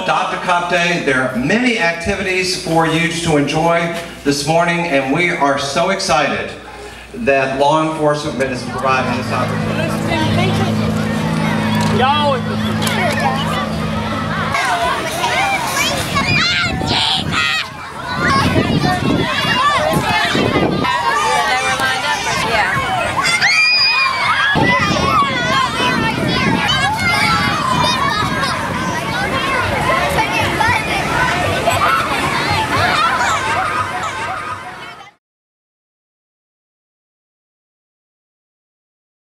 Adopt a Cop Day. There are many activities for you to enjoy this morning, and we are so excited that law enforcement is providing this opportunity.